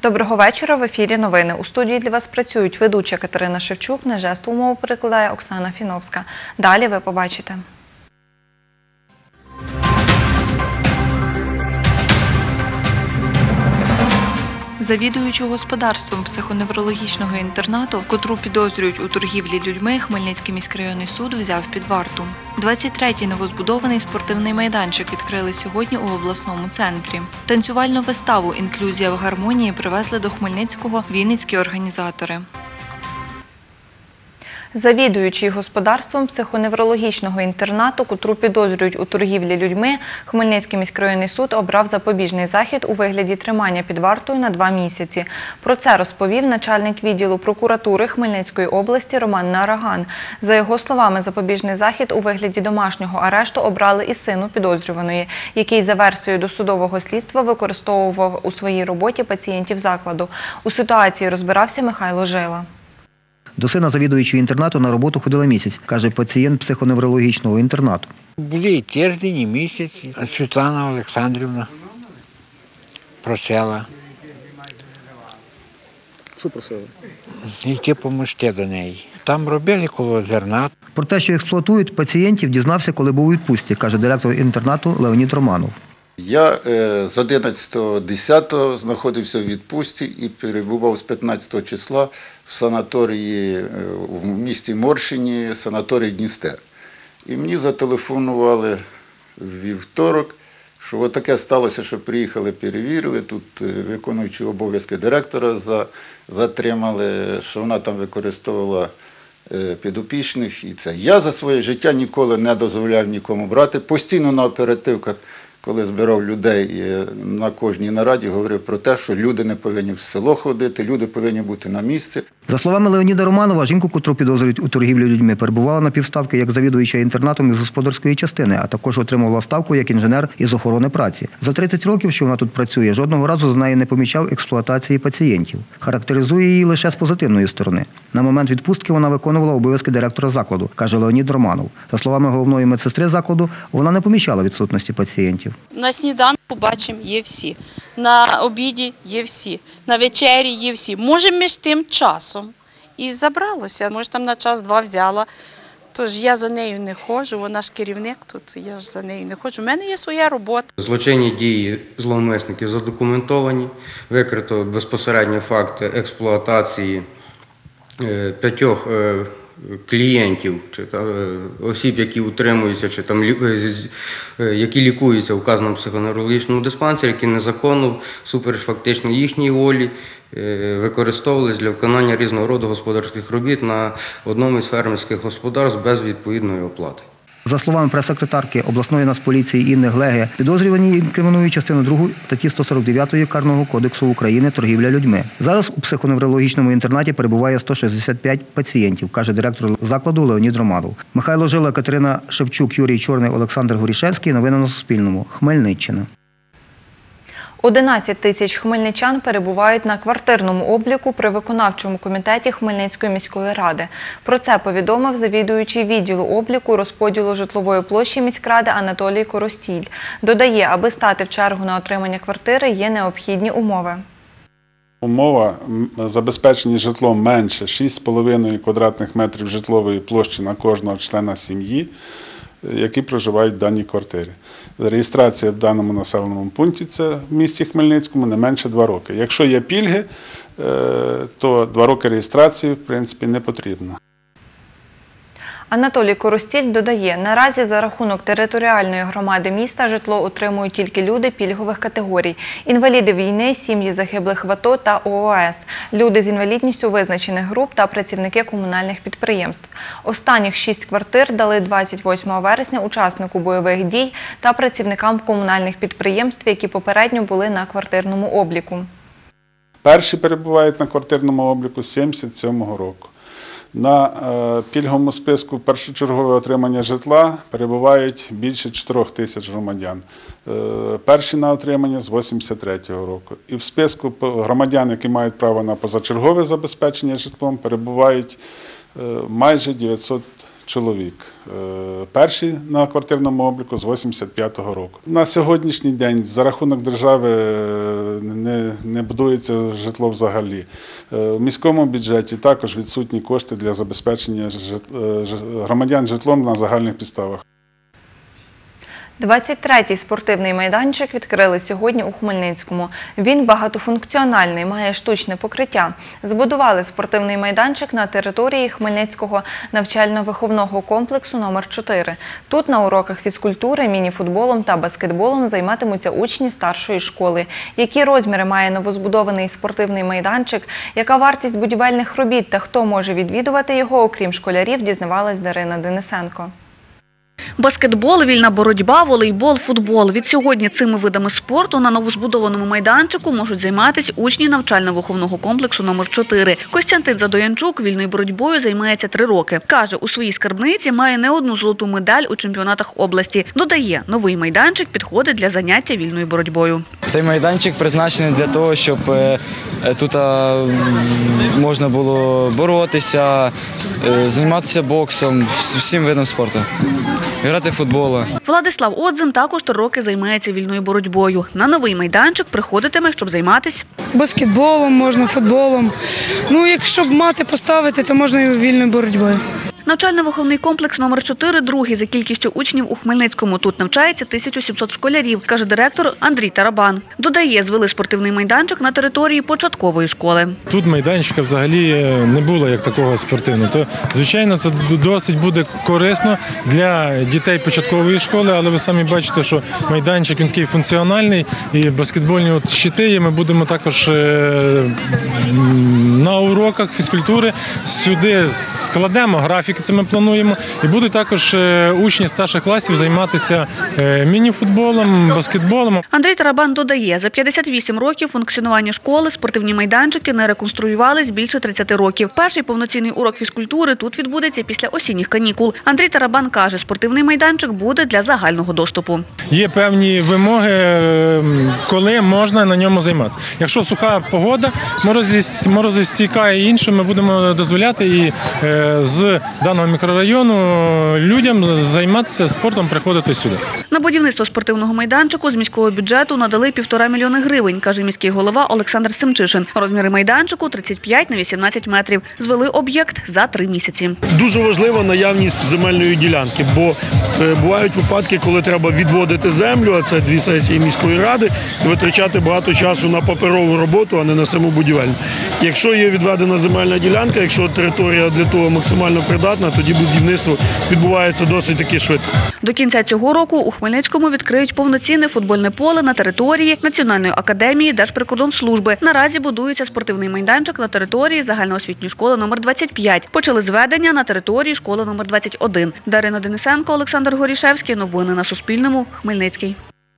Доброго вечора. В ефірі новини. У студії для вас працюють ведуча Катерина Шевчук, на жестову мову перекладає Оксана Фіновська. Далі ви побачите. Завідуючу господарством психоневрологічного інтернату, котру підозрюють у торгівлі людьми, Хмельницький міськрайонний суд взяв під варту. 23-й новозбудований спортивний майданчик відкрили сьогодні у обласному центрі. Танцювальну виставу «Інклюзія в гармонії» привезли до Хмельницького вінницькі організатори. Завідуючий господарством психоневрологічного інтернату, котру підозрюють у торгівлі людьми, Хмельницький міськрайонний суд обрав запобіжний захід у вигляді тримання під вартою на 2 місяці. Про це розповів начальник відділу прокуратури Хмельницької області Роман Нараган. За його словами, запобіжний захід у вигляді домашнього арешту обрали і сину підозрюваної, який за версією досудового слідства використовував у своїй роботі пацієнтів закладу. У ситуації розбирався Михайло Жила. До сина завідуючого інтернату на роботу ходила місяць, каже пацієнт психоневрологічного інтернату. Були і тиждень, і місяць. Світлана Олександрівна просила. Що просила? Йти допомогти до неї. Там робили коло зерна. Про те, що експлуатують пацієнтів, дізнався, коли був у відпустці, каже директор інтернату Леонід Романов. Я з 11.10 знаходився в відпустці і перебував з 15 числа в санаторії в місті Моршині, санаторій Дністер. І мені зателефонували в вівторок, що отаке сталося, що приїхали, перевірили, тут виконуючи обов'язки директора затримали, що вона там використовувала підопічних. І це. Я за своє життя ніколи не дозволяв нікому брати, постійно на оперативках. Коли збирав людей на кожній нараді, говорив про те, що люди не повинні в село ходити, люди повинні бути на місці. За словами Леоніда Романова, жінку, котру підозрюють у торгівлі людьми, перебувала на півставки як завідуюча інтернатом із господарської частини, а також отримувала ставку як інженер із охорони праці. За 30 років, що вона тут працює, жодного разу з неї не помічав експлуатації пацієнтів. Характеризує її лише з позитивної сторони. На момент відпустки вона виконувала обов'язки директора закладу, каже Леонід Романов. За словами головної медсестри закладу, вона не помічала відсутності пацієнтів. На сніданку, бачимо, є всі, на обіді є всі, на вечері є всі. Може, між тим часом і забралося, може, там на час-два взяла. Тож я за нею не ходжу, вона ж керівник тут, я ж за нею не ходжу. У мене є своя робота. Злочинні дії зловмисників задокументовані, викрито безпосередньо факти експлуатації 5 клієнтів, чи осіб, які утримуються, чи там які лікуються в вказаному психоневрологічному диспансері, які незаконно, всупереч фактично їхній волі, використовувались для виконання різного роду господарських робіт на одному із фермерських господарств без відповідної оплати. За словами прес-секретарки обласної нацполіції Інни Глеги, підозрювані інкримінують частину 2 статті 149 Карного кодексу України «Торгівля людьми». Зараз у психоневрологічному інтернаті перебуває 165 пацієнтів, каже директор закладу Леонід Романов. Михайло Жила, Катерина Шевчук, Юрій Чорний, Олександр Горішевський. Новини на Суспільному. Хмельниччина. 11 тисяч хмельничан перебувають на квартирному обліку при виконавчому комітеті Хмельницької міської ради. Про це повідомив завідуючий відділу обліку розподілу житлової площі міськради Анатолій Коростіль. Додає, аби стати в чергу на отримання квартири, є необхідні умови. Умова забезпечення житлом менше 6,5 квадратних метрів житлової площі на кожного члена сім'ї, які проживають в даній квартирі. Реєстрація в даному населеному пункті, це в місті Хмельницькому, не менше 2 роки. Якщо є пільги, то 2 роки реєстрації, в принципі, не потрібно. Анатолій Коростіль додає, наразі за рахунок територіальної громади міста житло отримують тільки люди пільгових категорій – інваліди війни, сім'ї загиблих в АТО та ООС, люди з інвалідністю визначених груп та працівники комунальних підприємств. Останніх 6 квартир дали 28 вересня учаснику бойових дій та працівникам комунальних підприємств, які попередньо були на квартирному обліку. Перші перебувають на квартирному обліку з 1977 року. На пільговому списку першочергове отримання житла перебувають більше 4 тисяч громадян. Перші на отримання з 1983 року. І в списку громадян, які мають право на позачергове забезпечення житлом, перебувають майже 900 чоловік. Перші на квартирному обліку з 1985 року. На сьогоднішній день за рахунок держави не будується житло взагалі. В міському бюджеті також відсутні кошти для забезпечення громадян житлом на загальних підставах. 23-й спортивний майданчик відкрили сьогодні у Хмельницькому. Він багатофункціональний, має штучне покриття. Збудували спортивний майданчик на території Хмельницького навчально-виховного комплексу номер 4. Тут на уроках фізкультури, міні-футболом та баскетболом займатимуться учні старшої школи. Які розміри має новозбудований спортивний майданчик, яка вартість будівельних робіт та хто може відвідувати його, окрім школярів, дізнавалась Дарина Денисенко. Баскетбол, вільна боротьба, волейбол, футбол. Відсьогодні цими видами спорту на новозбудованому майданчику можуть займатися учні навчально-виховного комплексу номер 4. Костянтин Задоянчук вільною боротьбою займається 3 роки. Каже, у своїй скарбниці має не одну золоту медаль у чемпіонатах області. Додає, новий майданчик підходить для заняття вільною боротьбою. Цей майданчик призначений для того, щоб тут можна було боротися, займатися боксом, всім видом спорту. Грати в футбол. Владислав Одзим також 3 роки займається вільною боротьбою. На новий майданчик приходитиме, щоб займатися баскетболом, можна футболом. Ну, якщо б мати поставити, то можна і вільною боротьбою. Навчально-виховний комплекс номер 4 – другий за кількістю учнів у Хмельницькому. Тут навчається 1700 школярів, каже директор Андрій Тарабан. Додає, звели спортивний майданчик на території початкової школи. Тут майданчика взагалі не було як такого спортивного. То, звичайно, це досить буде корисно для дітей початкової школи, але ви самі бачите, що майданчик він такий функціональний і баскетбольні щити є. Ми будемо також на уроках фізкультури сюди складемо графік. Це ми плануємо. І будуть також учні старших класів займатися міні-футболом, баскетболом. Андрій Тарабан додає, за 58 років функціонування школи спортивні майданчики не реконструювались більше 30 років. Перший повноцінний урок фізкультури тут відбудеться після осінніх канікул. Андрій Тарабан каже, спортивний майданчик буде для загального доступу. Є певні вимоги, коли можна на ньому займатися. Якщо суха погода, морозостійка і інше, ми будемо дозволяти і з даного мікрорайону людям займатися спортом, приходити сюди. На будівництво спортивного майданчику з міського бюджету надали 1,5 мільйони гривень, каже міський голова Олександр Семчишин. Розміри майданчику – 35 на 18 метрів. Звели об'єкт за 3 місяці. Дуже важлива наявність земельної ділянки, бо бувають випадки, коли треба відводити землю, а це 2 сесії міської ради, і витрачати багато часу на паперову роботу, а не на саму будівельну. Якщо є відведена земельна ділянка, якщо територія для того максимально придатна, тоді будівництво відбувається досить таки швидко. До кінця цього року у Хмельницькому відкриють повноцінне футбольне поле на території Національної академії Держприкордонслужби. Наразі будується спортивний майданчик на території загальноосвітньої школи номер 25. Почали зведення на території школи номер 21. Дарина Денисенко, Олександр Горішевський. Новини на Суспільному. Хмельницький.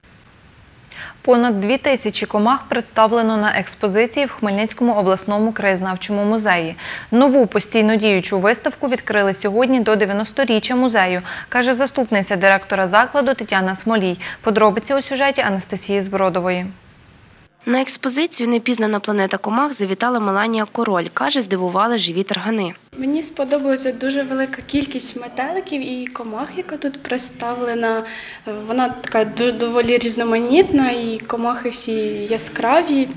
Понад 2000 комах представлено на експозиції в Хмельницькому обласному краєзнавчому музеї. Нову постійно діючу виставку відкрили сьогодні до 90-річчя музею, каже заступниця директора закладу Тетяна Смолій. Подробиці у сюжеті Анастасії Збродової. На експозицію «Непізнана планета комах» завітала Меланія Король. Каже, здивували живі таргани. Мені сподобалася дуже велика кількість метеликів і комах, яка тут представлена. Вона така доволі різноманітна і комахи всі яскраві.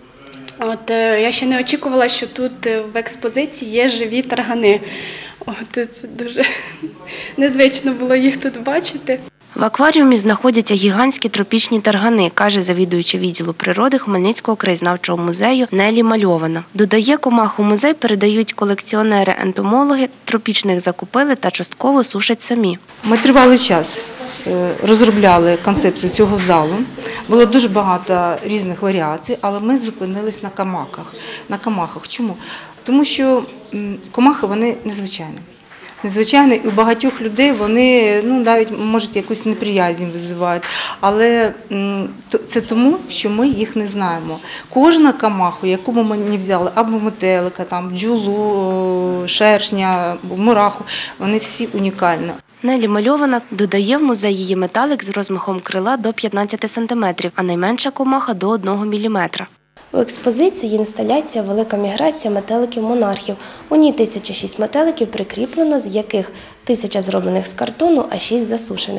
Я ще не очікувала, що тут в експозиції є живі таргани. Це дуже незвично було їх тут бачити. В акваріумі знаходяться гігантські тропічні таргани, каже завідуюча відділу природи Хмельницького краєзнавчого музею Нелі Мальована. Додає, комах у музей передають колекціонери-ентомологи, тропічних закупили та частково сушать самі. Ми тривалий час розробляли концепцію цього залу. Було дуже багато різних варіацій, але ми зупинились на комахах. Чому? Тому що комахи, вони незвичайні. Незвичайно, і у багатьох людей вони навіть, можуть, якусь неприязнь визивають. Але це тому, що ми їх не знаємо. Кожна комаха, яку ми не взяли, або метелика, бджолу, шершня, мураху, вони всі унікальні. Нелі Мальована додає, в музеї є метелик з розмахом крила до 15 см, а найменша комаха – до 1 мм. У експозиції є інсталяція «Велика міграція метеликів-монархів». У ній 1006 метеликів прикріплено, з яких 1000 зроблених з картону, а 6 засушених.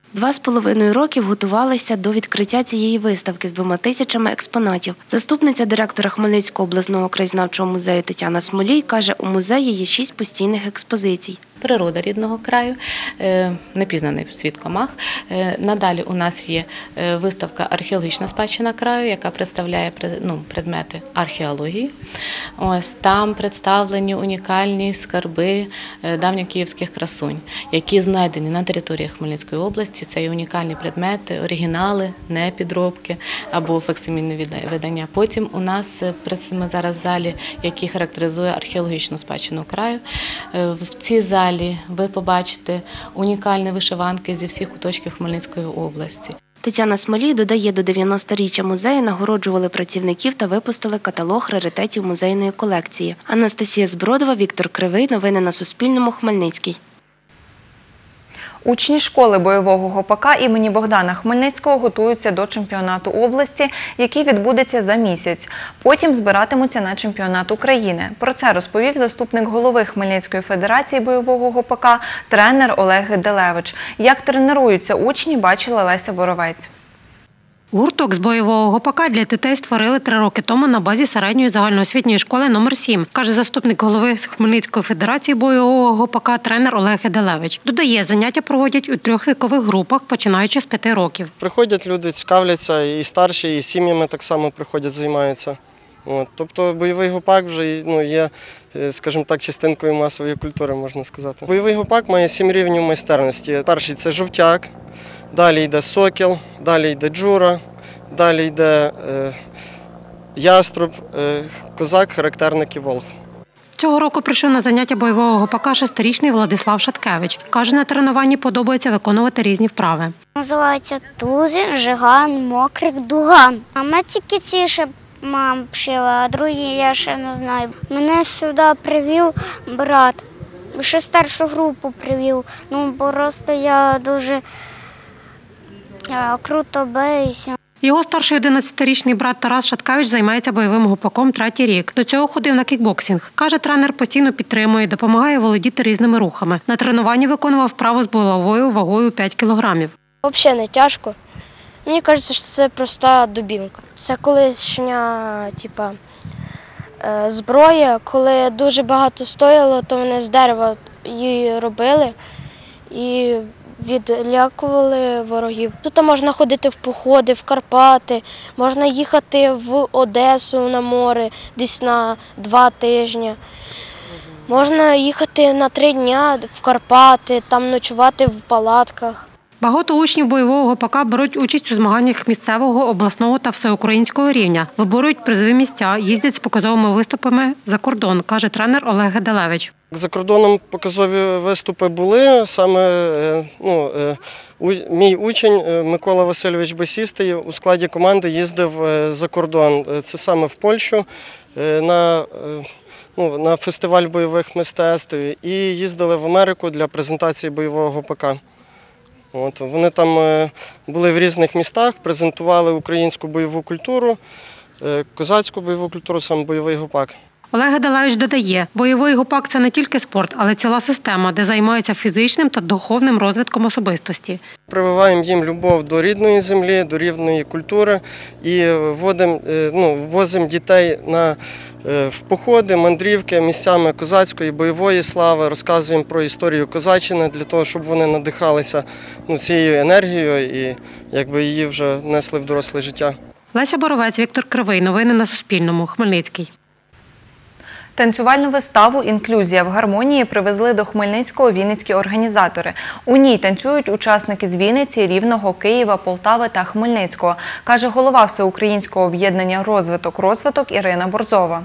2,5 роки готувалися до відкриття цієї виставки з 2000 експонатів. Заступниця директора Хмельницького обласного краєзнавчого музею Тетяна Смолій каже, у музеї є 6 постійних експозицій. Природа рідного краю, непізнаний світ комах. Надалі у нас є виставка «Археологічна спадщина краю», яка представляє предмети археології. Ось там представлені унікальні скарби давньокиївських красунь, які знайдені на території Хмельницької області. Це є унікальні предмети, оригінали, не підробки або факсимільне видання. Потім у нас ми зараз в залі, який характеризує археологічну спадщину краю. В цій залі ви побачите унікальні вишиванки зі всіх куточків Хмельницької області. Тетяна Смолій додає, до 90-річчя музею нагороджували працівників та випустили каталог раритетів музейної колекції. Анастасія Збродова, Віктор Кривий. Новини на Суспільному. Хмельницький. Учні школи бойового гопака імені Богдана Хмельницького готуються до чемпіонату області, який відбудеться за місяць. Потім збиратимуться на чемпіонат України. Про це розповів заступник голови Хмельницької федерації бойового гопака, тренер Олег Геделевич. Як тренуються учні, бачила Леся Боровець. Гурток з бойового гопака для дітей створили 3 роки тому на базі середньої загальноосвітньої школи номер 7, каже заступник голови Хмельницької федерації бойового гопака тренер Олег Геделевич. Додає, заняття проводять у 3 вікових групах, починаючи з 5 років. Приходять люди, цікавляться, і старші, і сім'ями так само приходять, займаються. Тобто бойовий гопак вже є, скажімо так, частинкою масової культури, можна сказати. Бойовий гопак має 7 рівнів майстерності. Перший – це жовтяк, далі йде сокіл, далі йде джура, далі йде яструб, козак, характерник і волх. Цього року прийшов на заняття бойового гопака 6-річний Владислав Шаткевич. Каже, на тренуванні подобається виконувати різні вправи. Називається тузин, жиган, мокрик, дуган. А ми тільки ці ще мам вчила, а другі я ще не знаю. Мене сюди привів брат, ще старшу групу привів. Просто я дуже круто баюся. Його старший 11-річний брат Тарас Шаткевич займається бойовим гопаком 3-й рік. До цього ходив на кікбоксинг. Каже, тренер постійно підтримує, допомагає володіти різними рухами. На тренуванні виконував вправу з булавою вагою 5 кілограмів. Взагалі не тяжко. Мені кажеться, що це проста дубінка. Це колишня зброя, коли дуже багато стояло, то вони з дерева її робили і відлякували ворогів. Тут можна ходити в походи, в Карпати, можна їхати в Одесу на море десь на 2 тижні. Можна їхати на 3 дня в Карпати, там ночувати в палатках. Багато учнів бойового гопака беруть участь у змаганнях місцевого, обласного та всеукраїнського рівня. Виборюють призові місця, їздять з показовими виступами за кордон, каже тренер Олег Геделевич. За кордоном показові виступи були. Саме мій учень Микола Васильович Басістий у складі команди їздив за кордон. Це саме в Польщу на фестиваль бойових мистецтв і їздили в Америку для презентації бойового гопака. Вони там були в різних містах, презентували українську бойову культуру, козацьку бойову культуру, саме бойовий гопак. Олег Геделевич додає, бойовий гопак – це не тільки спорт, але ціла система, де займаються фізичним та духовним розвитком особистості. Прививаємо їм любов до рідної землі, до рідної культури і возимо дітей в походи, мандрівки місцями козацької, бойової слави, розказуємо про історію Козаччини для того, щоб вони надихалися цією енергією і її вже несли в доросле життя. Леся Боровець, Віктор Кривий. Новини на Суспільному. Хмельницький. Танцювальну виставу «Інклюзія в гармонії» привезли до Хмельницького вінницькі організатори. У ній танцюють учасники з Вінниці, Рівного, Києва, Полтави та Хмельницького, каже голова Всеукраїнського об'єднання «Розвиток» Ірина Борзова.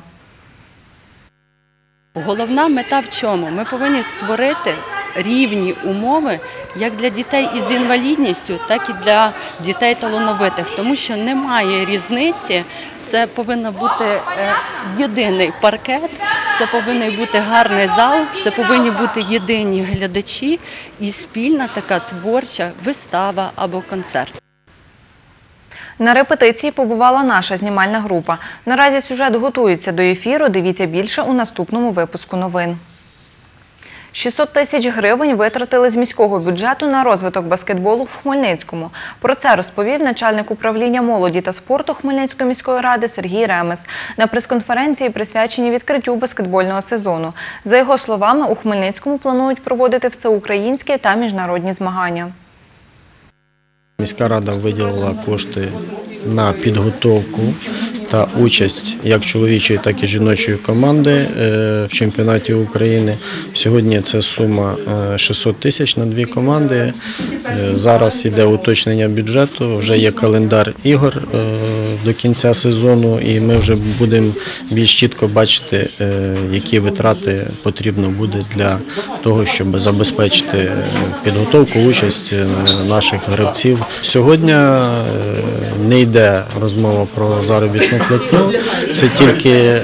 Головна мета в чому? Ми повинні створити рівні умови як для дітей із інвалідністю, так і для дітей талановитих, тому що немає різниці. Це повинен бути єдиний паркет, це повинен бути гарний зал, це повинні бути єдині глядачі і спільна така творча вистава або концерт. На репетиції побувала наша знімальна група. Наразі сюжет готується до ефіру, дивіться більше у наступному випуску новин. 600 тисяч гривень витратили з міського бюджету на розвиток баскетболу в Хмельницькому. Про це розповів начальник управління молоді та спорту Хмельницької міської ради Сергій Ремес на прес-конференції, присвяченій відкриттю баскетбольного сезону. За його словами, у Хмельницькому планують проводити всеукраїнські та міжнародні змагання. Міська рада виділила кошти на підготовку та участь як чоловічої, так і жіночої команди в чемпіонаті України. Сьогодні це сума 600 тисяч на дві команди. Зараз йде уточнення бюджету, вже є календар ігор до кінця сезону, і ми вже будемо більш чітко бачити, які витрати потрібно буде для того, щоб забезпечити підготовку, участь наших гравців. Сьогодні не йде розмова про заробітну платню, це тільки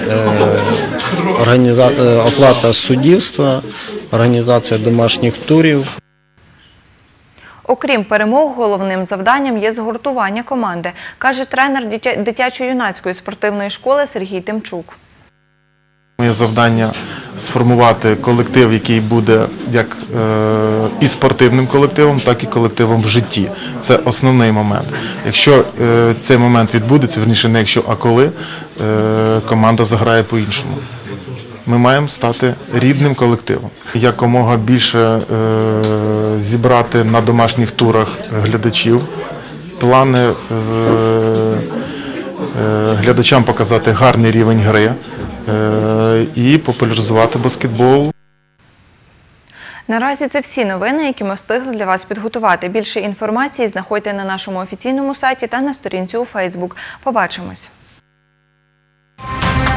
оплата суддівства, організація домашніх турів. Окрім перемог, головним завданням є згуртування команди, каже тренер дитячо-юнацької спортивної школи Сергій Тимчук. Моє завдання – сформувати колектив, який буде як і спортивним колективом, так і колективом в житті. Це основний момент. Якщо цей момент відбудеться, верніше не якщо, а коли, команда заграє по-іншому. Ми маємо стати рідним колективом. Якомога більше зібрати на домашніх турах глядачів, плани глядачам показати гарний рівень гри і популяризувати баскетбол. Наразі це всі новини, які ми встигли для вас підготувати. Більше інформації знаходьте на нашому офіційному сайті та на сторінці у Фейсбук. Побачимось!